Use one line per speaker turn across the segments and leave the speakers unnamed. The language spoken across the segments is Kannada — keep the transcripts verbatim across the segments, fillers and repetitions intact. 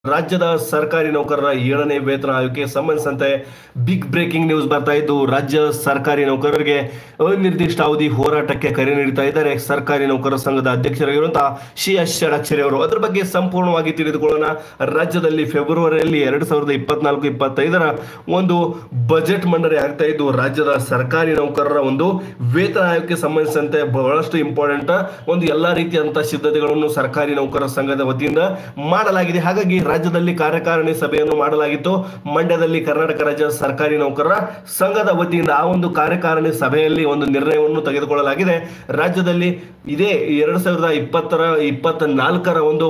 ರಾಜ್ಯದ ಸರ್ಕಾರಿ ನೌಕರರ ಏಳನೇ ವೇತನ ಆಯೋಗಕ್ಕೆ ಸಂಬಂಧಿಸಿದಂತೆ ಬಿಗ್ ಬ್ರೇಕಿಂಗ್ ನ್ಯೂಸ್ ಬರ್ತಾ ಇದ್ದು, ರಾಜ್ಯ ಸರ್ಕಾರಿ ನೌಕರರಿಗೆ ಅನಿರ್ದಿಷ್ಟ ಅವಧಿ ಹೋರಾಟಕ್ಕೆ ಕರೆ ನೀಡುತ್ತಾ ಇದ್ದಾರೆ ಸರ್ಕಾರಿ ನೌಕರರ ಸಂಘದ ಅಧ್ಯಕ್ಷರಾಗಿರುವಂತಹ ಸಿ ಎಸ್ ಷಡಕ್ಷರಿ ಅವರು. ಅದರ ಬಗ್ಗೆ ಸಂಪೂರ್ಣವಾಗಿ ತಿಳಿದುಕೊಳ್ಳೋಣ. ರಾಜ್ಯದಲ್ಲಿ ಫೆಬ್ರವರಿಯಲ್ಲಿ ಎರಡ್ ಸಾವಿರದ ಇಪ್ಪತ್ನಾಲ್ಕು ಇಪ್ಪತ್ತೈದರ ಒಂದು ಬಜೆಟ್ ಮಂಡನೆ ಆಗ್ತಾ ಇದ್ದು, ರಾಜ್ಯದ ಸರ್ಕಾರಿ ನೌಕರರ ಒಂದು ವೇತನ ಆಯೋಗಕ್ಕೆ ಸಂಬಂಧಿಸಿದಂತೆ ಬಹಳಷ್ಟು ಇಂಪಾರ್ಟೆಂಟ್ ಒಂದು ಎಲ್ಲಾ ರೀತಿಯಂತಹ ಸಿದ್ಧತೆಗಳನ್ನು ಸರ್ಕಾರಿ ನೌಕರರ ಸಂಘದ ವತಿಯಿಂದ ಮಾಡಲಾಗಿದೆ. ಹಾಗಾಗಿ ರಾಜ್ಯದಲ್ಲಿ ಕಾರ್ಯಕಾರಿಣಿ ಸಭೆಯನ್ನು ಮಾಡಲಾಗಿತ್ತು. ಮಂಡ್ಯದಲ್ಲಿ ಕರ್ನಾಟಕ ರಾಜ್ಯ ಸರ್ಕಾರಿ ನೌಕರರ ಸಂಘದ ವತಿಯಿಂದ ಆ ಒಂದು ಕಾರ್ಯಕಾರಿಣಿ ಸಭೆಯಲ್ಲಿ ಒಂದು ನಿರ್ಣಯವನ್ನು ತೆಗೆದುಕೊಳ್ಳಲಾಗಿದೆ. ರಾಜ್ಯದಲ್ಲಿ ಇದೇ ಎರಡ್ ಸಾವಿರದ ಇಪ್ಪತ್ತರ ಇಪ್ಪತ್ತ ನಾಲ್ಕರ ಒಂದು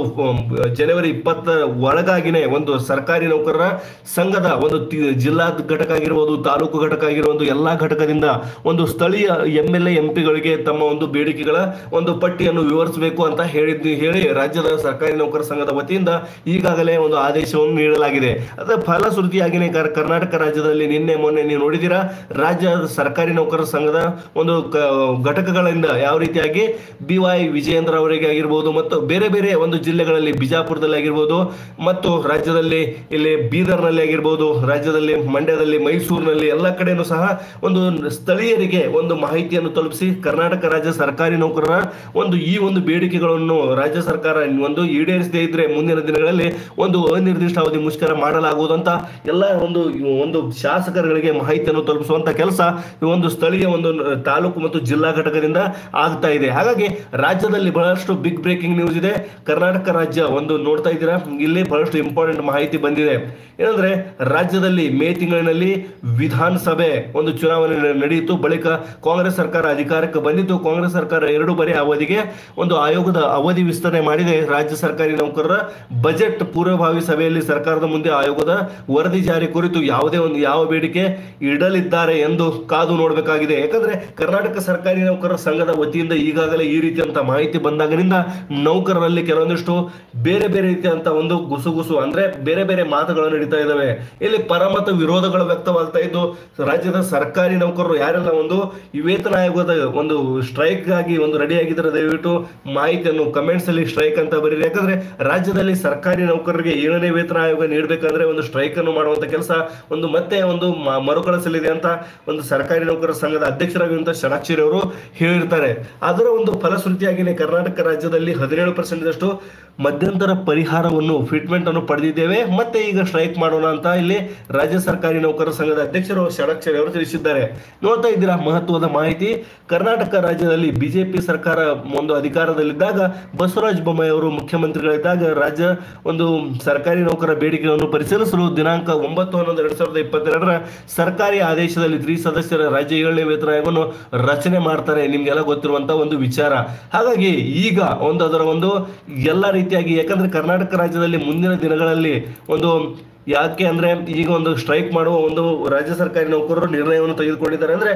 ಜನವರಿ ಇಪ್ಪತ್ತ ಒಳಗಾಗಿನೇ ಒಂದು ಸರ್ಕಾರಿ ನೌಕರರ ಸಂಘದ ಒಂದು ಜಿಲ್ಲಾ ಘಟಕ ಆಗಿರ್ಬೋದು, ತಾಲೂಕು ಘಟಕ ಆಗಿರ್ಬೋದು, ಎಲ್ಲಾ ಘಟಕದಿಂದ ಒಂದು ಸ್ಥಳೀಯ ಎಂ ಎಲ್ ಎ ಎಂ ಪಿಗಳಿಗೆ ತಮ್ಮ ಒಂದು ಬೇಡಿಕೆಗಳ ಒಂದು ಪಟ್ಟಿಯನ್ನು ವಿವರಿಸಬೇಕು ಅಂತ ಹೇಳಿದ್ದು ಹೇಳಿ ರಾಜ್ಯದ ಸರ್ಕಾರಿ ನೌಕರರ ಸಂಘದ ವತಿಯಿಂದ ಈಗಾಗಲೇ ಒಂದು ಆದೇಶವನ್ನು ನೀಡಲಾಗಿದೆ. ಅದರ ಫಲಶ್ರುತಿಯಾಗಿನೇ ಕರ್ನಾಟಕ ರಾಜ್ಯದಲ್ಲಿ ನಿನ್ನೆ ಮೊನ್ನೆ ನೀವು ನೋಡಿದ್ದೀರಾ, ರಾಜ್ಯದ ಸರ್ಕಾರಿ ನೌಕರರ ಸಂಘದ ಒಂದು ಘಟಕಗಳಿಂದ ಯಾವ ರೀತಿಯಾಗಿ ಬಿ ವೈ ವಿಜಯೇಂದ್ರ ಅವರಿಗೆ ಆಗಿರ್ಬೋದು ಮತ್ತು ಬೇರೆ ಬೇರೆ ಒಂದು ಜಿಲ್ಲೆಗಳಲ್ಲಿ ಬಿಜಾಪುರದಲ್ಲಿ ಆಗಿರ್ಬೋದು ಮತ್ತು ರಾಜ್ಯದಲ್ಲಿ ಇಲ್ಲಿ ಬೀದರ್ನಲ್ಲಿ ಆಗಿರ್ಬೋದು, ರಾಜ್ಯದಲ್ಲಿ ಮಂಡ್ಯದಲ್ಲಿ, ಮೈಸೂರಿನಲ್ಲಿ ಎಲ್ಲ ಕಡೆನೂ ಸಹ ಒಂದು ಸ್ಥಳೀಯರಿಗೆ ಒಂದು ಮಾಹಿತಿಯನ್ನು ತಲುಪಿಸಿ ಕರ್ನಾಟಕ ರಾಜ್ಯ ಸರ್ಕಾರಿ ನೌಕರರ ಒಂದು ಈ ಒಂದು ಬೇಡಿಕೆಗಳನ್ನು ರಾಜ್ಯ ಸರ್ಕಾರ ಒಂದು ಈಡೇರಿಸದೇ ಇದ್ರೆ ಮುಂದಿನ ದಿನಗಳಲ್ಲಿ ಒಂದು ಅನಿರ್ದಿಷ್ಟ ಅವಧಿ ಮುಷ್ಕರ ಮಾಡಲಾಗುವುದಂತ ಎಲ್ಲ ಒಂದು ಒಂದು ಶಾಸಕರುಗಳಿಗೆ ಮಾಹಿತಿಯನ್ನು ತಲುಪಿಸುವಂತ ಕೆಲಸ ಈ ಒಂದು ಸ್ಥಳೀಯ ಒಂದು ತಾಲೂಕು ಮತ್ತು ಜಿಲ್ಲಾ ಘಟಕದಿಂದ ಆಗ್ತಾ ಇದೆ. ಹಾಗಾಗಿ ರಾಜ್ಯದಲ್ಲಿ ಬಹಳಷ್ಟು ಬಿಗ್ ಬ್ರೇಕಿಂಗ್ ನ್ಯೂಸ್ ಇದೆ. ಕರ್ನಾಟಕ ರಾಜ್ಯ ಒಂದು ನೋಡ್ತಾ ಇದ್ದೀರಾ, ಇಲ್ಲಿ ಬಹಳಷ್ಟು ಇಂಪಾರ್ಟೆಂಟ್ ಮಾಹಿತಿ ಬಂದಿದೆ. ಏನಂದ್ರೆ ರಾಜ್ಯದಲ್ಲಿ ಮೇ ತಿಂಗಳಿನಲ್ಲಿ ವಿಧಾನಸಭೆ ಒಂದು ಚುನಾವಣೆ ನಡೆಯಿತು. ಬಳಿಕ ಕಾಂಗ್ರೆಸ್ ಸರ್ಕಾರ ಅಧಿಕಾರಕ್ಕೆ ಬಂದಿತ್ತು. ಕಾಂಗ್ರೆಸ್ ಸರ್ಕಾರ ಎರಡು ಬಾರಿ ಅವಧಿಗೆ ಒಂದು ಆಯೋಗದ ಅವಧಿ ವಿಸ್ತರಣೆ ಮಾಡಿದೆ. ರಾಜ್ಯ ಸರ್ಕಾರಿ ನೌಕರರ ಬಜೆಟ್ ಪೂರ್ವಭಾವಿ ಸಭೆಯಲ್ಲಿ ಸರ್ಕಾರದ ಮುಂದೆ ಆಯೋಗದ ವರದಿ ಜಾರಿ ಕುರಿತು ಯಾವುದೇ ಒಂದು ಯಾವ ಬೇಡಿಕೆ ಇಡಲಿದ್ದಾರೆ ಎಂದು ಕಾದು ನೋಡಬೇಕಾಗಿದೆ. ಯಾಕಂದ್ರೆ ಕರ್ನಾಟಕ ಸರ್ಕಾರಿ ನೌಕರರ ಸಂಘದ ವತಿಯಿಂದ ಈಗಾಗಲೇ ಈ ರೀತಿಯಂತ ಮಾಹಿತಿ ಬಂದಾಗಿನಿಂದ ನೌಕರರಲ್ಲಿ ಕೆಲವೊಂದಿಷ್ಟು ಬೇರೆ ಬೇರೆ ರೀತಿಯಂತ ಒಂದು ಗುಸುಗುಸು ಅಂದ್ರೆ ಬೇರೆ ಬೇರೆ ಮಾತುಗಳು ನಡೀತಾ ಇದಾವೆ. ಇಲ್ಲಿ ಪರ ಮತ್ತು ವಿರೋಧಗಳು ವ್ಯಕ್ತವಾಗ್ತಾ ಇದ್ದು, ರಾಜ್ಯದ ಸರ್ಕಾರಿ ನೌಕರರು ಯಾರೆಲ್ಲ ಒಂದು ಈ ವೇತನ ಆಯೋಗದ ಒಂದು ಸ್ಟ್ರೈಕ್ ಆಗಿ ಒಂದು ರೆಡಿ ಆಗಿದ್ದಾರೆ, ದಯವಿಟ್ಟು ಮಾಹಿತಿಯನ್ನು ಕಮೆಂಟ್ಸ್ ಅಲ್ಲಿ ಸ್ಟ್ರೈಕ್ ಅಂತ ಬರೀರಿ. ಯಾಕಂದ್ರೆ ರಾಜ್ಯದಲ್ಲಿ ಸರ್ಕಾರಿ ನೌಕರರಿಗೆ ಏಳನೇ ವೇತನ ಆಯೋಗ ನೀಡಬೇಕಂದ್ರೆ ಒಂದು ಸ್ಟ್ರೈಕ್ ಅನ್ನು ಮಾಡುವಂತ ಕೆಲಸ ಒಂದು ಮತ್ತೆ ಒಂದು ಮರುಕಳಿಸಲಿದೆ ಅಂತ ಒಂದು ಸರ್ಕಾರಿ ನೌಕರರ ಸಂಘದ ಅಧ್ಯಕ್ಷರಾಗಿರುವಂತಹ ಷಡಕ್ಷರಿ ಅವರು ಹೇಳಿರ್ತಾರೆ. ಅದರ ಒಂದು ಫಲಶ್ರುತಿಯಾಗಿನೇ ಕರ್ನಾಟಕ ರಾಜ್ಯದಲ್ಲಿ ಹದಿನೇಳು ಪರ್ಸೆಂಟ್ ದಷ್ಟು ಮಧ್ಯಂತರ ಪರಿಹಾರವನ್ನು ಫಿಟ್ಮೆಂಟ್ ಅನ್ನು ಪಡೆದಿದ್ದೇವೆ, ಮತ್ತೆ ಈಗ ಸ್ಟ್ರೈಕ್ ಮಾಡೋಣ ಅಂತ ಇಲ್ಲಿ ರಾಜ್ಯ ಸರ್ಕಾರಿ ನೌಕರರ ಸಂಘದ ಅಧ್ಯಕ್ಷರು ಷಡಕ್ಷರಿ ಅವರು ತಿಳಿಸಿದ್ದಾರೆ. ನೋಡ್ತಾ ಇದ್ದೀರಾ ಮಹತ್ವದ ಮಾಹಿತಿ. ಕರ್ನಾಟಕ ರಾಜ್ಯದಲ್ಲಿ ಬಿಜೆಪಿ ಸರ್ಕಾರ ಒಂದು ಅಧಿಕಾರದಲ್ಲಿದ್ದಾಗ ಬಸವರಾಜ ಬೊಮ್ಮಾಯಿ ಅವರು ಮುಖ್ಯಮಂತ್ರಿಗಳಿದ್ದಾಗ ರಾಜ್ಯ ಒಂದು ಸರ್ಕಾರಿ ನೌಕರರ ಬೇಡಿಕೆಗಳನ್ನು ಪರಿಶೀಲಿಸಲು ದಿನಾಂಕ ಒಂಬತ್ತು ಹನ್ನೊಂದು ಎರಡ್ ಸಾವಿರದ ಇಪ್ಪತ್ತೆರಡರ ಸರ್ಕಾರಿ ಆದೇಶದಲ್ಲಿ ತ್ರಿಸದಸ್ಯರ ರಾಜ್ಯ ಏಳನೇ ವೇತನ ಆಯೋಗವನ್ನು ರಚನೆ ಮಾಡ್ತಾರೆ. ನಿಮ್ಗೆಲ್ಲ ಗೊತ್ತಿರುವಂತಹ ಒಂದು ವಿಚಾರ. ಹಾಗಾಗಿ ಈಗ ಒಂದು ಅದರ ಒಂದು ಎಲ್ಲ ರೀತಿಯಾಗಿ, ಯಾಕಂದ್ರೆ ಕರ್ನಾಟಕ ರಾಜ್ಯದಲ್ಲಿ ಮುಂದಿನ ದಿನಗಳಲ್ಲಿ ಒಂದು ಯಾಕೆ ಅಂದ್ರೆ ಈಗ ಒಂದು ಸ್ಟ್ರೈಕ್ ಮಾಡುವ ಒಂದು ರಾಜ್ಯ ಸರ್ಕಾರಿ ನೌಕರರು ನಿರ್ಣಯವನ್ನು ತೆಗೆದುಕೊಂಡಿದ್ದಾರೆ. ಅಂದ್ರೆ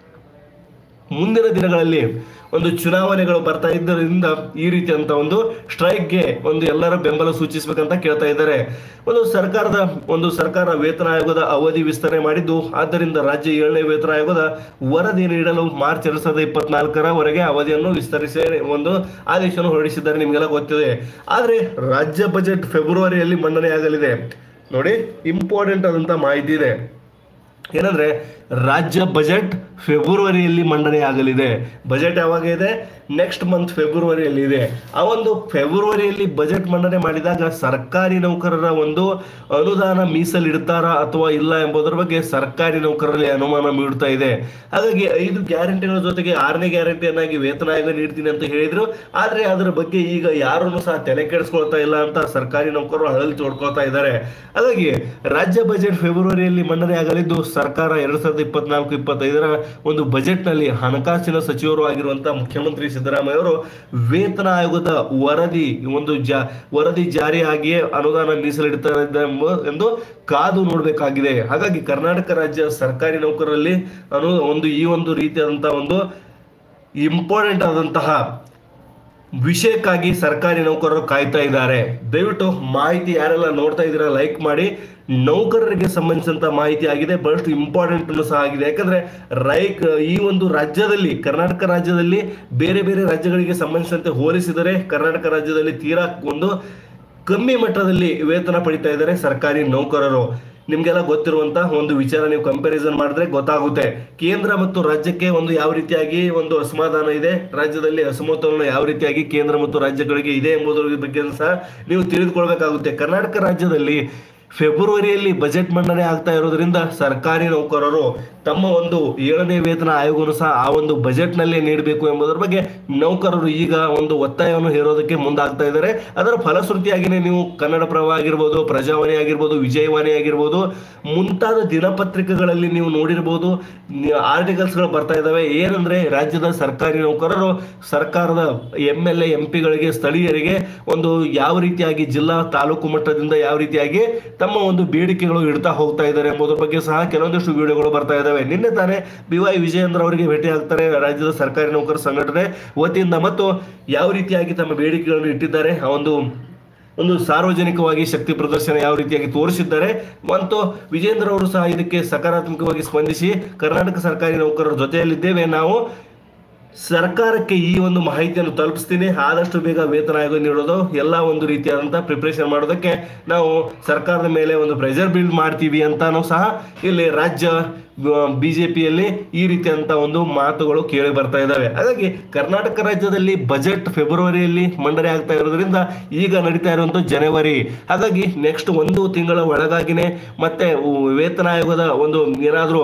ಮುಂದಿನ ದಿನಗಳಲ್ಲಿ ಒಂದು ಚುನಾವಣೆಗಳು ಬರ್ತಾ ಇದ್ದರಿಂದ ಈ ರೀತಿಯಂತ ಒಂದು ಸ್ಟ್ರೈಕ್ಗೆ ಒಂದು ಎಲ್ಲರ ಬೆಂಬಲ ಸೂಚಿಸಬೇಕಂತ ಕೇಳ್ತಾ ಇದ್ದಾರೆ. ಒಂದು ಸರ್ಕಾರದ ಒಂದು ಸರ್ಕಾರ ವೇತನ ಆಯೋಗದ ಅವಧಿ ವಿಸ್ತರಣೆ ಮಾಡಿದ್ದು, ಆದ್ದರಿಂದ ರಾಜ್ಯ ಏಳನೇ ವೇತನ ಆಯೋಗದ ವರದಿ ನೀಡಲು ಮಾರ್ಚ್ ಎರಡ್ ಸಾವಿರದ ಇಪ್ಪತ್ನಾಲ್ಕರವರೆಗೆ ಅವಧಿಯನ್ನು ವಿಸ್ತರಿಸಿ ಒಂದು ಆದೇಶವನ್ನು ಹೊರಡಿಸಿದ್ದಾರೆ. ನಿಮಗೆಲ್ಲ ಗೊತ್ತಿದೆ. ಆದ್ರೆ ರಾಜ್ಯ ಬಜೆಟ್ ಫೆಬ್ರವರಿಯಲ್ಲಿ ಮಂಡನೆ ಆಗಲಿದೆ. ನೋಡಿ, ಇಂಪಾರ್ಟೆಂಟ್ ಆದಂತ ಮಾಹಿತಿ ಇದೆ. ಏನಂದ್ರೆ ರಾಜ್ಯ ಬಜೆಟ್ ಫೆಬ್ರವರಿಯಲ್ಲಿ ಮಂಡನೆ ಆಗಲಿದೆ. ಬಜೆಟ್ ಯಾವಾಗ ಇದೆ? ನೆಕ್ಸ್ಟ್ ಮಂತ್ ಫೆಬ್ರವರಿಯಲ್ಲಿ ಇದೆ. ಆ ಒಂದು ಫೆಬ್ರವರಿಯಲ್ಲಿ ಬಜೆಟ್ ಮಂಡನೆ ಮಾಡಿದಾಗ ಸರ್ಕಾರಿ ನೌಕರರ ಒಂದು ಅನುದಾನ ಮೀಸಲಿಡ್ತಾರಾ ಅಥವಾ ಇಲ್ಲ ಎಂಬುದರ ಬಗ್ಗೆ ಸರ್ಕಾರಿ ನೌಕರರಲ್ಲಿ ಅನುಮಾನ ಮೂಡ್ತಾ ಇದೆ. ಹಾಗಾಗಿ ಐದು ಗ್ಯಾರಂಟಿಗಳ ಜೊತೆಗೆ ಆರನೇ ಗ್ಯಾರಂಟಿಯನ್ನಾಗಿ ವೇತನ ಆಯೋಗ ನೀಡ್ತೀನಿ ಅಂತ ಹೇಳಿದ್ರು. ಆದ್ರೆ ಅದರ ಬಗ್ಗೆ ಈಗ ಯಾರನ್ನು ಸಹ ತಲೆ ಕೆಡಿಸ್ಕೊಳ್ತಾ ಇಲ್ಲ ಅಂತ ಸರ್ಕಾರಿ ನೌಕರರು ಹಳಲಿ ತೋಡ್ಕೊಳ್ತಾ ಇದ್ದಾರೆ. ಹಾಗಾಗಿ ರಾಜ್ಯ ಬಜೆಟ್ ಫೆಬ್ರವರಿಯಲ್ಲಿ ಮಂಡನೆ ಆಗಲಿದ್ದು, ಸರ್ಕಾರ ಎರಡ್ ಸಾವಿರದ ಇಪ್ಪತ್ನಾಲ್ಕು ಇಪ್ಪತ್ತೈದರ ಒಂದು ಬಜೆಟ್ ನಲ್ಲಿ ಹಣಕಾಸಿನ ಸಚಿವರು ಆಗಿರುವಂತಹ ಮುಖ್ಯಮಂತ್ರಿ ಸಿದ್ದರಾಮಯ್ಯ ಅವರು ವೇತನ ಆಯೋಗದ ವರದಿ ಒಂದು ಜಾ ವರದಿ ಜಾರಿಯಾಗಿಯೇ ಅನುದಾನ ಮೀಸಲಿಡುತ್ತಾರೆ ಎಂದು ಕಾದು ನೋಡಬೇಕಾಗಿದೆ. ಹಾಗಾಗಿ ಕರ್ನಾಟಕ ರಾಜ್ಯ ಸರ್ಕಾರಿ ನೌಕರರಲ್ಲಿ ಅನು ಒಂದು ಈ ಒಂದು ರೀತಿಯಾದಂತಹ ಒಂದು ಇಂಪಾರ್ಟೆಂಟ್ ಆದಂತಹ ವಿಷಯಕ್ಕಾಗಿ ಸರ್ಕಾರಿ ನೌಕರರು ಕಾಯ್ತಾ ಇದ್ದಾರೆ. ದಯವಿಟ್ಟು ಮಾಹಿತಿ ಯಾರೆಲ್ಲ ನೋಡ್ತಾ ಇದ್ದೀರಾ ಲೈಕ್ ಮಾಡಿ. ನೌಕರರಿಗೆ ಸಂಬಂಧಿಸಿದಂತ ಮಾಹಿತಿ ಆಗಿದೆ, ಬಹಳಷ್ಟು ಇಂಪಾರ್ಟೆಂಟ್ ಸಹ ಆಗಿದೆ. ಯಾಕಂದ್ರೆ ರೈಕ್ ಈ ಒಂದು ರಾಜ್ಯದಲ್ಲಿ ಕರ್ನಾಟಕ ರಾಜ್ಯದಲ್ಲಿ ಬೇರೆ ಬೇರೆ ರಾಜ್ಯಗಳಿಗೆ ಸಂಬಂಧಿಸಿದಂತೆ ಹೋಲಿಸಿದರೆ ಕರ್ನಾಟಕ ರಾಜ್ಯದಲ್ಲಿ ತೀರಾ ಒಂದು ಕಮ್ಮಿ ಮಟ್ಟದಲ್ಲಿ ವೇತನ ಪಡಿತಾ ಇದ್ದಾರೆ ಸರ್ಕಾರಿ ನೌಕರರು. ನಿಮ್ಗೆಲ್ಲ ಗೊತ್ತಿರುವಂತ ಒಂದು ವಿಚಾರ ನೀವು ಕಂಪ್ಯಾರಿಸನ್ ಮಾಡಿದ್ರೆ ಗೊತ್ತಾಗುತ್ತೆ. ಕೇಂದ್ರ ಮತ್ತು ರಾಜ್ಯಕ್ಕೆ ಒಂದು ಯಾವ ರೀತಿಯಾಗಿ ಒಂದು ಅಸಮಾಧಾನ ಇದೆ, ರಾಜ್ಯದಲ್ಲಿ ಅಸಮತೋಲನ ಯಾವ ರೀತಿಯಾಗಿ ಕೇಂದ್ರ ಮತ್ತು ರಾಜ್ಯಗಳಿಗೆ ಇದೆ ಎಂಬುದರ ಬಗ್ಗೆ ಸಹ ನೀವು ತಿಳಿದುಕೊಳ್ಬೇಕಾಗುತ್ತೆ. ಕರ್ನಾಟಕ ರಾಜ್ಯದಲ್ಲಿ ಫೆಬ್ರವರಿಯಲ್ಲಿ ಬಜೆಟ್ ಮಂಡನೆ ಆಗ್ತಾ ಇರೋದ್ರಿಂದ ಸರ್ಕಾರಿ ನೌಕರರು ತಮ್ಮ ಒಂದು ಏಳನೇ ವೇತನ ಆಯೋಗವನ್ನು ಸಹ ಆ ಒಂದು ಬಜೆಟ್ ನಲ್ಲಿ ನೀಡಬೇಕು ಎಂಬುದರ ಬಗ್ಗೆ ನೌಕರರು ಈಗ ಒಂದು ಒತ್ತಾಯವನ್ನು ಹೇರೋದಕ್ಕೆ ಮುಂದಾಗ್ತಾ ಇದ್ದಾರೆ. ಅದರ ಫಲಶ್ರುತಿಯಾಗಿನೇ ನೀವು ಕನ್ನಡಪ್ರಭ ಆಗಿರ್ಬೋದು, ಪ್ರಜಾವಾಣಿ ಆಗಿರ್ಬೋದು, ವಿಜಯವಾಣಿ ಆಗಿರ್ಬೋದು ಮುಂತಾದ ದಿನಪತ್ರಿಕೆಗಳಲ್ಲಿ ನೀವು ನೋಡಿರ್ಬೋದು ಆರ್ಟಿಕಲ್ಸ್ ಗಳು ಬರ್ತಾ ಇದಾವೆ. ಏನಂದ್ರೆ ರಾಜ್ಯದ ಸರ್ಕಾರಿ ನೌಕರರು ಸರ್ಕಾರದ ಎಂ ಎಲ್ ಎ ಎಂ ಪಿಗಳಿಗೆ ಸ್ಥಳೀಯರಿಗೆ ಒಂದು ಯಾವ ರೀತಿಯಾಗಿ ಜಿಲ್ಲಾ ತಾಲೂಕು ಮಟ್ಟದಿಂದ ಯಾವ ರೀತಿಯಾಗಿ ತಮ್ಮ ಒಂದು ಬೇಡಿಕೆಗಳು ಇಡ್ತಾ ಹೋಗ್ತಾ ಇದ್ದಾರೆ ಎಂಬುದರ ಬಗ್ಗೆ ಸಹ ಕೆಲವೊಂದಿಷ್ಟು ವಿಡಿಯೋಗಳು ಬರ್ತಾ ಇದಾವೆ. ನಿನ್ನೆ ತಾನೇ ಬಿ ವೈ ವಿಜಯೇಂದ್ರ ಅವರಿಗೆ ಭೇಟಿ ಆಗ್ತಾರೆ ರಾಜ್ಯದ ಸರ್ಕಾರಿ ನೌಕರ ಸಂಘಟನೆ ವತಿಯಿಂದ, ಮತ್ತು ಯಾವ ರೀತಿಯಾಗಿ ತಮ್ಮ ಬೇಡಿಕೆಗಳನ್ನು ಇಟ್ಟಿದ್ದಾರೆ, ಆ ಒಂದು ಒಂದು ಸಾರ್ವಜನಿಕವಾಗಿ ಶಕ್ತಿ ಪ್ರದರ್ಶನ ಯಾವ ರೀತಿಯಾಗಿ ತೋರಿಸಿದ್ದಾರೆ. ಮತ್ತು ವಿಜೇಂದ್ರ ಅವರು ಸಹ ಇದಕ್ಕೆ ಸಕಾರಾತ್ಮಕವಾಗಿ ಸ್ಪಂದಿಸಿ ಕರ್ನಾಟಕ ಸರ್ಕಾರಿ ನೌಕರರ ಜೊತೆಯಲ್ಲಿದ್ದೇವೆ, ನಾವು ಸರ್ಕಾರಕ್ಕೆ ಈ ಒಂದು ಮಾಹಿತಿಯನ್ನು ತಲುಪಿಸ್ತೀನಿ, ಆದಷ್ಟು ಬೇಗ ವೇತನ ಆಯೋಗ ನೀಡೋದು ಎಲ್ಲ ಒಂದು ರೀತಿಯಾದಂತಹ ಪ್ರಿಪರೇಷನ್ ಮಾಡೋದಕ್ಕೆ ನಾವು ಸರ್ಕಾರದ ಮೇಲೆ ಒಂದು ಪ್ರೆಷರ್ ಬಿಲ್ಡ್ ಮಾಡ್ತೀವಿ ಅಂತಾನು ಸಹ ಇಲ್ಲಿ ರಾಜ್ಯ ಬಿಜೆಪಿಯಲ್ಲಿ ಈ ರೀತಿಯಂತ ಒಂದು ಮಾತುಗಳು ಕೇಳಿ ಬರ್ತಾ ಇದ್ದಾವೆ. ಹಾಗಾಗಿ ಕರ್ನಾಟಕ ರಾಜ್ಯದಲ್ಲಿ ಬಜೆಟ್ ಫೆಬ್ರವರಿಯಲ್ಲಿ ಮಂಡನೆ ಆಗ್ತಾ ಇರೋದ್ರಿಂದ ಈಗ ನಡೀತಾ ಇರುವಂತ ಜನವರಿ, ಹಾಗಾಗಿ ನೆಕ್ಸ್ಟ್ ಒಂದು ತಿಂಗಳ ಒಳಗಾಗಿನೇ ಮತ್ತೆ ವೇತನ ಆಯೋಗದ ಒಂದು ಏನಾದರೂ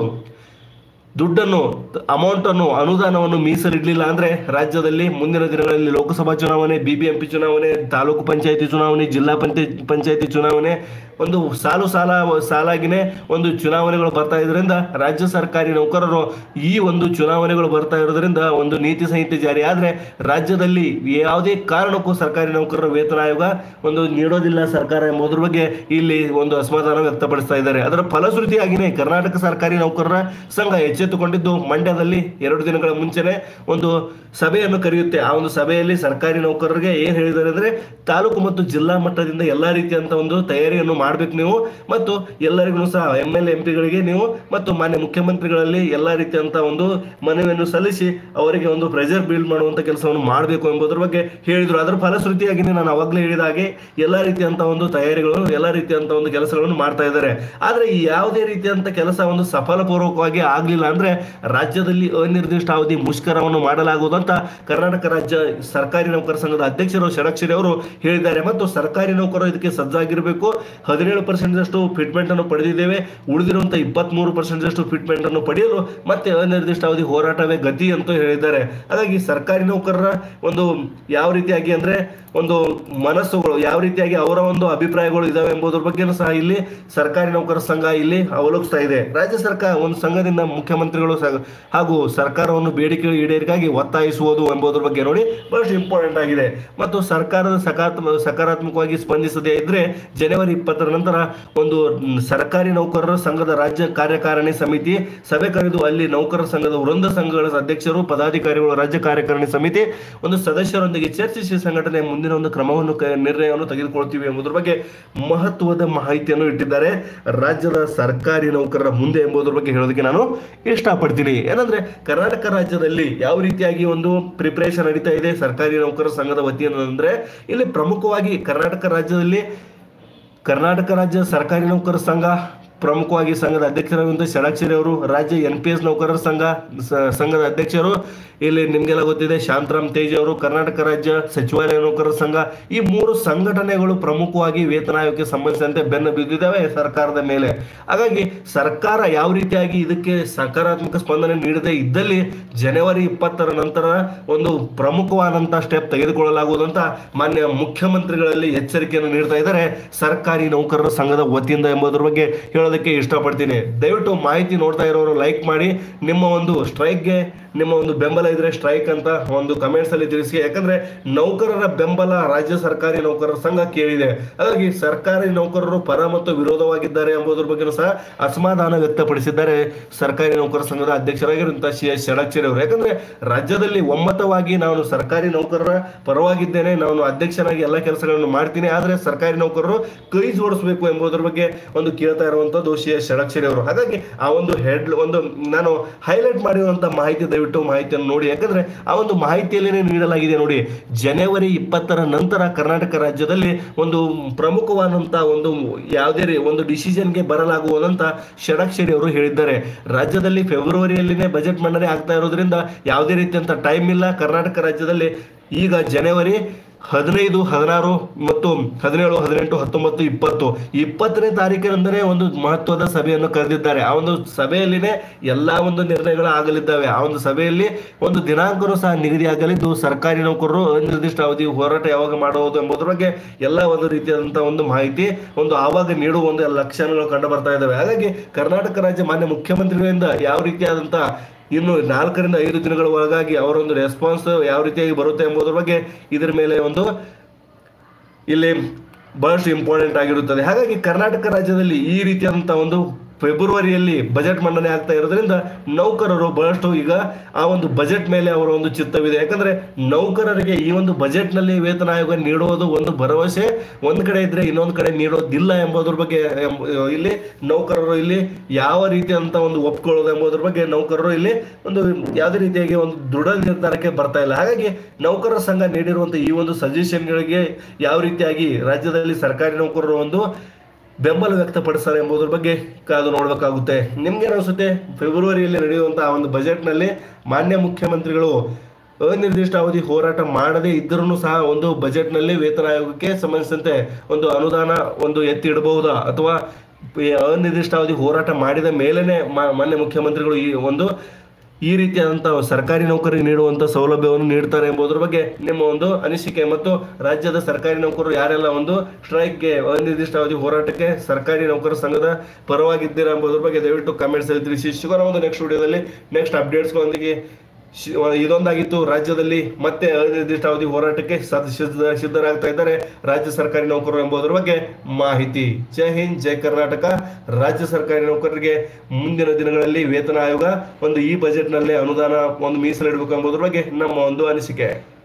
ದುಡ್ಡನ್ನು ಅಮೌಂಟ್ ಅನ್ನು ಅನುದಾನವನ್ನು ಮೀಸಲಿಡಲಿಲ್ಲ ಅಂದ್ರೆ ರಾಜ್ಯದಲ್ಲಿ ಮುಂದಿನ ದಿನಗಳಲ್ಲಿ ಲೋಕಸಭಾ ಚುನಾವಣೆ, ಬಿಬಿಎಂಪಿ ಚುನಾವಣೆ, ತಾಲೂಕು ಪಂಚಾಯತಿ ಚುನಾವಣೆ, ಜಿಲ್ಲಾ ಪಂಚಾಯತ್ ಪಂಚಾಯತಿ ಚುನಾವಣೆ ಒಂದು ಸಾಲು ಸಾಲ ಸಾಲಾಗಿನೇ ಒಂದು ಚುನಾವಣೆಗಳು ಬರ್ತಾ ಇರೋದ್ರಿಂದ ರಾಜ್ಯ ಸರ್ಕಾರಿ ನೌಕರರು ಈ ಒಂದು ಚುನಾವಣೆಗಳು ಬರ್ತಾ ಇರೋದ್ರಿಂದ ಒಂದು ನೀತಿ ಸಂಹಿತೆ ಜಾರಿ ಆದ್ರೆ ರಾಜ್ಯದಲ್ಲಿ ಯಾವುದೇ ಕಾರಣಕ್ಕೂ ಸರ್ಕಾರಿ ನೌಕರರ ವೇತನ ಆಯೋಗ ಒಂದು ನೀಡೋದಿಲ್ಲ ಸರ್ಕಾರ ಎಂಬುದರ ಬಗ್ಗೆ ಇಲ್ಲಿ ಒಂದು ಅಸಮಾಧಾನ ವ್ಯಕ್ತಪಡಿಸ್ತಾ ಇದ್ದಾರೆ. ಅದರ ಫಲಶ್ರುತಿಯಾಗಿನೇ ಕರ್ನಾಟಕ ಸರ್ಕಾರಿ ನೌಕರರ ಸಂಘ ಎಚ್ಚೆತ್ತುಕೊಂಡಿದ್ದು ಮಂಡ್ಯದಲ್ಲಿ ಎರಡು ದಿನಗಳ ಮುಂಚೆನೆ ಒಂದು ಸಭೆಯನ್ನು ಕರೆಯುತ್ತೆ. ಆ ಒಂದು ಸಭೆಯಲ್ಲಿ ಸರ್ಕಾರಿ ನೌಕರರಿಗೆ ಏನ್ ಹೇಳಿದ್ದಾರೆ ಅಂದ್ರೆ ತಾಲೂಕು ಮತ್ತು ಜಿಲ್ಲಾ ಮಟ್ಟದಿಂದ ಎಲ್ಲಾ ರೀತಿಯಂತ ಒಂದು ತಯಾರಿಯನ್ನು ಮಾಡ್ಬೇಕು ನೀವು, ಮತ್ತು ಎಲ್ಲರಿಗೂ ಸಹ ಎಂ ಎಲ್ ಎಂ ಪಿಗಳಿಗೆ ನೀವು ಮತ್ತು ಮಾನ್ಯ ಮುಖ್ಯಮಂತ್ರಿಗಳಲ್ಲಿ ಎಲ್ಲಾ ರೀತಿಯಂತ ಒಂದು ಮನವಿಯನ್ನು ಸಲ್ಲಿಸಿ ಅವರಿಗೆ ಒಂದು ಪ್ರೆಷರ್ ಬಿಲ್ಡ್ ಮಾಡುವಂತ ಕೆಲಸವನ್ನು ಮಾಡಬೇಕು ಎಂಬುದರ ಬಗ್ಗೆ ಹೇಳಿದ್ರು. ಅದರ ಫಲಶ್ರುತಿಯಾಗಿನೇ ನಾನು ಅವಾಗಲೇ ಹೇಳಿದ ಹಾಗೆ ಎಲ್ಲಾ ರೀತಿಯಂತ ಒಂದು ತಯಾರಿಗಳು ಎಲ್ಲಾ ರೀತಿಯಂತ ಒಂದು ಕೆಲಸಗಳನ್ನು ಮಾಡ್ತಾ ಇದ್ದಾರೆ. ಆದ್ರೆ ಯಾವುದೇ ರೀತಿಯಂತ ಕೆಲಸ ಒಂದು ಸಫಲಪೂರ್ವಕವಾಗಿ ಆಗ್ಲಿಲ್ಲ ಅಂದ್ರೆ ರಾಜ್ಯದಲ್ಲಿ ಅನಿರ್ದಿಷ್ಟ ಅವಧಿ ಮುಷ್ಕರವನ್ನು ಮಾಡಲಾಗುವುದು ಅಂತ ಕರ್ನಾಟಕ ರಾಜ್ಯ ಸರ್ಕಾರಿ ನೌಕರ ಸಂಘದ ಅಧ್ಯಕ್ಷರು ಷಡಕ್ಷರಿ ಅವರು ಹೇಳಿದ್ದಾರೆ. ಮತ್ತು ಸರ್ಕಾರಿ ನೌಕರರು ಇದಕ್ಕೆ ಸಜ್ಜಾಗಿರಬೇಕು. ಹದಿನೇಳು ಪರ್ಸೆಂಟ್ ಅಷ್ಟು ಫಿಟ್ಮೆಂಟ್ ಅನ್ನು ಪಡೆದಿದ್ದೇವೆ, ಉಳಿದಿರುವಂತಹ ಇಪ್ಪತ್ತ್ ಮೂರು ಪರ್ಸೆಂಟ್ ಅಷ್ಟು ಫಿಟ್ಮೆಂಟ್ ಅನ್ನು ಪಡೆಯಲು ಮತ್ತೆ ಅನಿರ್ದಿಷ್ಟ ಅವಧಿ ಹೋರಾಟವೇ ಗತಿ ಅಂತ ಹೇಳಿದ್ದಾರೆ. ಹಾಗಾಗಿ ಸರ್ಕಾರಿ ನೌಕರರ ಒಂದು ಯಾವ ರೀತಿಯಾಗಿ ಅಂದ್ರೆ ಒಂದು ಮನಸ್ಸುಗಳು ಯಾವ ರೀತಿಯಾಗಿ ಅವರ ಒಂದು ಅಭಿಪ್ರಾಯಗಳು ಇದಾವೆ ಎಂಬುದರ ಬಗ್ಗೆ ಸಹ ಇಲ್ಲಿ ಸರ್ಕಾರಿ ನೌಕರ ಸಂಘ ಇಲ್ಲಿ ಅವಲೋಕಿಸ್ತಾ ಇದೆ. ರಾಜ್ಯ ಸರ್ಕಾರ ಒಂದು ಸಂಘದಿಂದ ಮುಖ್ಯಮಂತ್ರಿಗಳು ಹಾಗೂ ಸರ್ಕಾರವನ್ನು ಬೇಡಿಕೆ ಈಡೇರಿಕೆಗಾಗಿ ಒತ್ತಾಯಿಸುವುದು ಎಂಬುದರ ಬಗ್ಗೆ ನೋಡಿ ಬಹಳಷ್ಟು ಇಂಪಾರ್ಟೆಂಟ್ ಆಗಿದೆ. ಮತ್ತು ಸರ್ಕಾರದ ಸಕಾರಾತ್ಮ ಸಕಾರಾತ್ಮಕವಾಗಿ ಸ್ಪಂದಿಸದೇ ಇದ್ರೆ ಜನವರಿ ಇಪ್ಪತ್ತರ ನಂತರ ಒಂದು ಸರ್ಕಾರಿ ನೌಕರರ ಸಂಘದ ರಾಜ್ಯ ಕಾರ್ಯಕಾರಿಣಿ ಸಮಿತಿ ಸಭೆ ಕರೆದು ಅಲ್ಲಿ ನೌಕರರ ಸಂಘದ ವೃಂದ ಸಂಘಗಳ ಅಧ್ಯಕ್ಷರು, ಪದಾಧಿಕಾರಿಗಳು, ರಾಜ್ಯ ಕಾರ್ಯಕಾರಿಣಿ ಸಮಿತಿ ಒಂದು ಸದಸ್ಯರೊಂದಿಗೆ ಚರ್ಚಿಸಿ ಸಂಘಟನೆ ಮುಂದಿನ ಒಂದು ಕ್ರಮವನ್ನು ನಿರ್ಣಯವನ್ನು ತೆಗೆದುಕೊಳ್ತೀವಿ ಎಂಬುದರ ಬಗ್ಗೆ ಮಹತ್ವದ ಮಾಹಿತಿಯನ್ನು ಇಟ್ಟಿದ್ದಾರೆ ರಾಜ್ಯದ ಸರ್ಕಾರಿ ನೌಕರರ ಮುಂದೆ ಎಂಬುದರ ಬಗ್ಗೆ ಹೇಳೋದಕ್ಕೆ ನಾನು ಇಷ್ಟಪಡ್ತೀನಿ. ಏನಂದ್ರೆ ಕರ್ನಾಟಕ ರಾಜ್ಯದಲ್ಲಿ ಯಾವ ರೀತಿಯಾಗಿ ಒಂದು ಪ್ರಿಪರೇಷನ್ ನಡೀತಾ ಇದೆ ಸರ್ಕಾರಿ ನೌಕರರ ಸಂಘದ ವತಿಯಿಂದ ಅಂದ್ರೆ ಇಲ್ಲಿ ಪ್ರಮುಖವಾಗಿ ಕರ್ನಾಟಕ ರಾಜ್ಯದಲ್ಲಿ ಕರ್ನಾಟಕ ರಾಜ್ಯ ಸರ್ಕಾರಿ ನೌಕರರ ಸಂಘ ಪ್ರಮುಖವಾಗಿ ಸಂಘದ ಅಧ್ಯಕ್ಷರಾಗಿರುವಂತ ಷಡಕ್ಷರಿ ಅವರು, ರಾಜ್ಯ ಎನ್ ಪಿ ಎಸ್ ನೌಕರರ ಸಂಘ ಸಂಘದ ಅಧ್ಯಕ್ಷರು ಇಲ್ಲಿ ನಿಮ್ಗೆಲ್ಲ ಗೊತ್ತಿದೆ ಶಾಂತರಾಮ್ ತೇಜ್ ಅವರು, ಕರ್ನಾಟಕ ರಾಜ್ಯ ಸಚಿವಾಲಯ ನೌಕರರ ಸಂಘ, ಈ ಮೂರು ಸಂಘಟನೆಗಳು ಪ್ರಮುಖವಾಗಿ ವೇತನ ಆಯೋಗಕ್ಕೆ ಸಂಬಂಧಿಸಿದಂತೆ ಬೆನ್ನು ಬಿದ್ದಿದ್ದಾವೆ ಸರ್ಕಾರದ ಮೇಲೆ. ಹಾಗಾಗಿ ಸರ್ಕಾರ ಯಾವ ರೀತಿಯಾಗಿ ಇದಕ್ಕೆ ಸಕಾರಾತ್ಮಕ ಸ್ಪಂದನೆ ನೀಡದೆ ಇದ್ದಲ್ಲಿ ಜನವರಿ ಇಪ್ಪತ್ತರ ನಂತರ ಒಂದು ಪ್ರಮುಖವಾದಂತಹ ಸ್ಟೆಪ್ ತೆಗೆದುಕೊಳ್ಳಲಾಗುವುದು ಅಂತ ಮಾನ್ಯ ಮುಖ್ಯಮಂತ್ರಿಗಳಲ್ಲಿ ಎಚ್ಚರಿಕೆಯನ್ನು ನೀಡ್ತಾ ಇದ್ದಾರೆ ಸರ್ಕಾರಿ ನೌಕರರ ಸಂಘದ ವತಿಯಿಂದ ಎಂಬುದರ ಬಗ್ಗೆ ಹೇಳೋದಕ್ಕೆ ಇಷ್ಟಪಡ್ತೀನಿ. ದಯವಿಟ್ಟು ಮಾಹಿತಿ ನೋಡ್ತಾ ಇರೋರು ಲೈಕ್ ಮಾಡಿ, ನಿಮ್ಮ ಒಂದು ಸ್ಟ್ರೈಕ್ಗೆ ನಿಮ್ಮ ಒಂದು ಬೆಂಬಲ ಇದ್ರೆ ಸ್ಟ್ರೈಕ್ ಅಂತ ಒಂದು ಕಮೆಂಟ್ಸ್ ಅಲ್ಲಿ ತಿಳಿಸಿ. ಯಾಕಂದ್ರೆ ನೌಕರರ ಬೆಂಬಲ ರಾಜ್ಯ ಸರ್ಕಾರಿ ನೌಕರರ ಸಂಘ ಕೇಳಿದೆ. ಹಾಗಾಗಿ ಸರ್ಕಾರಿ ನೌಕರರು ಪರ ಮತ್ತು ವಿರೋಧವಾಗಿದ್ದಾರೆ ಎಂಬುದರ ಬಗ್ಗೆ ಸಹ ಅಸಮಾಧಾನ ವ್ಯಕ್ತಪಡಿಸಿದ್ದಾರೆ ಸರ್ಕಾರಿ ನೌಕರರ ಸಂಘದ ಅಧ್ಯಕ್ಷರಾಗಿರುವಂತಹ ಸಿ ಎಸ್ ಷಡಕ್ಷರಿ ಅವರು. ಯಾಕಂದ್ರೆ ರಾಜ್ಯದಲ್ಲಿ ಒಮ್ಮತವಾಗಿ ನಾನು ಸರ್ಕಾರಿ ನೌಕರರ ಪರವಾಗಿದ್ದೇನೆ, ನಾನು ಅಧ್ಯಕ್ಷನಾಗಿ ಎಲ್ಲ ಕೆಲಸಗಳನ್ನು ಮಾಡ್ತೀನಿ, ಆದ್ರೆ ಸರ್ಕಾರಿ ನೌಕರರು ಕೈ ಜೋಡಿಸಬೇಕು ಎಂಬುದರ ಬಗ್ಗೆ ಒಂದು ಕೇಳ್ತಾ ಇರುವಂತದ್ದು ಸಿ ಎಸ್ ಷಡಕ್ಷರಿ ಅವರು. ಹಾಗಾಗಿ ಆ ಒಂದು ಹೆಡ್ ಒಂದು ನಾನು ಹೈಲೈಟ್ ಮಾಡಿರುವಂತಹ ಮಾಹಿತಿ ದಯವಿಟ್ಟು ದಯವಿಟ್ಟು ಮಾಹಿತಿಯನ್ನು ನೋಡಿ. ಯಾಕಂದ್ರೆ ಆ ಒಂದು ಮಾಹಿತಿಯಲ್ಲಿ ನೀಡಲಾಗಿದೆ ನೋಡಿ, ಜನವರಿ ಇಪ್ಪತ್ತರ ನಂತರ ಕರ್ನಾಟಕ ರಾಜ್ಯದಲ್ಲಿ ಒಂದು ಪ್ರಮುಖವಾದಂತಹ ಒಂದು ಯಾವುದೇ ರೀ- ಒಂದು ಡಿಸಿಷನ್ಗೆ ಬರಲಾಗುವುದಂತ ಷಡಕ್ಷರಿ ಅವರು ಹೇಳಿದ್ದಾರೆ. ರಾಜ್ಯದಲ್ಲಿ ಫೆಬ್ರವರಿಯಲ್ಲಿನೇ ಬಜೆಟ್ ಮಂಡನೆ ಆಗ್ತಾ ಇರೋದ್ರಿಂದ ಯಾವುದೇ ರೀತಿಯಂತ ಟೈಮ್ ಇಲ್ಲ. ಕರ್ನಾಟಕ ರಾಜ್ಯದಲ್ಲಿ ಈಗ ಜನವರಿ ಹದಿನೈದು ಹದಿನಾರು ಮತ್ತು ಹದಿನೇಳು ಹದಿನೆಂಟು ಹತ್ತೊಂಬತ್ತು ಇಪ್ಪತ್ತು ಇಪ್ಪತ್ತನೇ ತಾರೀಕಿನಿಂದಲೇ ಒಂದು ಮಹತ್ವದ ಸಭೆಯನ್ನು ಕರೆದಿದ್ದಾರೆ. ಆ ಒಂದು ಸಭೆಯಲ್ಲಿನೇ ಎಲ್ಲಾ ಒಂದು ನಿರ್ಣಯಗಳು ಆಗಲಿದ್ದಾವೆ. ಆ ಒಂದು ಸಭೆಯಲ್ಲಿ ಒಂದು ದಿನಾಂಕನೂ ಸಹ ನಿಗದಿ ಆಗಲಿದ್ದು, ಸರ್ಕಾರಿ ನೌಕರರು ಅನಿರ್ದಿಷ್ಟ ಅವಧಿ ಹೋರಾಟ ಯಾವಾಗ ಮಾಡುವುದು ಎಂಬುದರ ಬಗ್ಗೆ ಎಲ್ಲ ಒಂದು ರೀತಿಯಾದಂತಹ ಒಂದು ಮಾಹಿತಿ ಒಂದು ಆವಾಗ ನೀಡುವ ಒಂದು ಲಕ್ಷಣಗಳು ಕಂಡು ಬರ್ತಾ ಇದ್ದಾವೆ. ಹಾಗಾಗಿ ಕರ್ನಾಟಕ ರಾಜ್ಯ ಮಾನ್ಯ ಮುಖ್ಯಮಂತ್ರಿಗಳಿಂದ ಯಾವ ರೀತಿಯಾದಂತಹ ಇನ್ನು ನಾಲ್ಕರಿಂದ ಐದು ದಿನಗಳ ಒಳಗಾಗಿ ಅವರೊಂದು ರೆಸ್ಪಾನ್ಸ್ ಯಾವ ರೀತಿಯಾಗಿ ಬರುತ್ತೆ ಎಂಬುದರ ಬಗ್ಗೆ ಇದರ ಮೇಲೆ ಒಂದು ಇಲ್ಲಿ ಬಹಳಷ್ಟು ಇಂಪಾರ್ಟೆಂಟ್ ಆಗಿರುತ್ತದೆ. ಹಾಗಾಗಿ ಕರ್ನಾಟಕ ರಾಜ್ಯದಲ್ಲಿ ಈ ರೀತಿಯಾದಂತಹ ಒಂದು ಫೆಬ್ರವರಿಯಲ್ಲಿ ಬಜೆಟ್ ಮಂಡನೆ ಆಗ್ತಾ ಇರೋದ್ರಿಂದ ನೌಕರರು ಬಹಳಷ್ಟು ಈಗ ಆ ಒಂದು ಬಜೆಟ್ ಮೇಲೆ ಅವರ ಒಂದು ಚಿತ್ತವಿದೆ. ಯಾಕಂದ್ರೆ ನೌಕರರಿಗೆ ಈ ಒಂದು ಬಜೆಟ್ ನಲ್ಲಿ ವೇತನ ಆಯೋಗ ನೀಡುವುದು ಒಂದು ಭರವಸೆ ಒಂದ್ ಕಡೆ ಇದ್ರೆ ಇನ್ನೊಂದು ಕಡೆ ನೀಡೋದಿಲ್ಲ ಎಂಬುದರ ಬಗ್ಗೆ ಎಂಬ- ಇಲ್ಲಿ ನೌಕರರು ಇಲ್ಲಿ ಯಾವ ರೀತಿಯಂತ ಒಂದು ಒಪ್ಕೊಳ್ಳೋದು ಎಂಬುದರ ಬಗ್ಗೆ ನೌಕರರು ಇಲ್ಲಿ ಒಂದು ಯಾವುದೇ ರೀತಿಯಾಗಿ ಒಂದು ದೃಢ ನಿರ್ಧಾರಕ್ಕೆ ಬರ್ತಾ ಇಲ್ಲ. ಹಾಗಾಗಿ ನೌಕರರ ಸಂಘ ನೀಡಿರುವಂತಹ ಈ ಒಂದು ಸಜೆಷನ್ಗಳಿಗೆ ಯಾವ ರೀತಿಯಾಗಿ ರಾಜ್ಯದಲ್ಲಿ ಸರ್ಕಾರಿ ನೌಕರರು ಒಂದು ಬೆಂಬಲ ವ್ಯಕ್ತಪಡಿಸ್ತಾರೆ ಎಂಬುದರ ಬಗ್ಗೆ ಕಾದು ನೋಡಬೇಕಾಗುತ್ತೆ. ನಿಮ್ಗೆ ಅನಿಸುತ್ತೆ ಫೆಬ್ರವರಿಯಲ್ಲಿ ನಡೆಯುವಂತಹ ಒಂದು ಬಜೆಟ್ ನಲ್ಲಿ ಮಾನ್ಯ ಮುಖ್ಯಮಂತ್ರಿಗಳು ಅನಿರ್ದಿಷ್ಟ ಅವಧಿ ಹೋರಾಟ ಮಾಡದೇ ಇದ್ರೂ ಸಹ ಒಂದು ಬಜೆಟ್ ನಲ್ಲಿ ವೇತನ ಆಯೋಗಕ್ಕೆ ಸಂಬಂಧಿಸಿದಂತೆ ಒಂದು ಅನುದಾನ ಒಂದು ಎತ್ತಿ ಇಡಬಹುದಾ, ಅಥವಾ ಅನಿರ್ದಿಷ್ಟ ಅವಧಿ ಹೋರಾಟ ಮಾಡಿದ ಮೇಲೇನೆ ಮಾನ್ಯ ಮುಖ್ಯಮಂತ್ರಿಗಳು ಈ ಒಂದು ಈ ರೀತಿಯಾದಂತಹ ಸರ್ಕಾರಿ ನೌಕರಿಗೆ ನೀಡುವಂತ ಸೌಲಭ್ಯವನ್ನು ನೀಡ್ತಾರೆ ಎಂಬುದರ ಬಗ್ಗೆ ನಿಮ್ಮ ಒಂದು ಅನಿಸಿಕೆ ಮತ್ತು ರಾಜ್ಯದ ಸರ್ಕಾರಿ ನೌಕರರು ಯಾರೆಲ್ಲ ಒಂದು ಸ್ಟ್ರೈಕ್ಗೆ ಅನಿರ್ದಿಷ್ಟ ಅವಧಿ ಹೋರಾಟಕ್ಕೆ ಸರ್ಕಾರಿ ನೌಕರರ ಸಂಘದ ಪರವಾಗಿದ್ದೀರಾ ಎಂಬುದರ ಬಗ್ಗೆ ದಯವಿಟ್ಟು ಕಾಮೆಂಟ್ಸ್ ಅಲ್ಲಿ ತಿಳಿಸಿ. ಸಿಗೋಣ ಒಂದು ನೆಕ್ಸ್ಟ್ ವಿಡಿಯೋದಲ್ಲಿ ನೆಕ್ಸ್ಟ್ ಅಪ್ಡೇಟ್ಸ್ಗಳೊಂದಿಗೆ. ಇದೊಂದಾಗಿತ್ತು ರಾಜ್ಯದಲ್ಲಿ ಮತ್ತೆ ಅನಿರ್ದಿಷ್ಟ ಅವಧಿ ಹೋರಾಟಕ್ಕೆ ಸಿದ್ಧ ಸಿದ್ಧರಾಗ್ತಾ ಇದ್ದಾರೆ ರಾಜ್ಯ ಸರ್ಕಾರಿ ನೌಕರರು ಎಂಬುದರ ಬಗ್ಗೆ ಮಾಹಿತಿ. ಜೈ ಹಿಂದ್, ಜೈ ಕರ್ನಾಟಕ. ರಾಜ್ಯ ಸರ್ಕಾರಿ ನೌಕರರಿಗೆ ಮುಂದಿನ ದಿನಗಳಲ್ಲಿ ವೇತನ ಆಯೋಗ ಒಂದು ಈ ಬಜೆಟ್ ನಲ್ಲಿ ಅನುದಾನ ಒಂದು ಮೀಸಲಿಡಬೇಕು ಎಂಬುದರ ಬಗ್ಗೆ ನಮ್ಮ ಒಂದು ಅನಿಸಿಕೆ.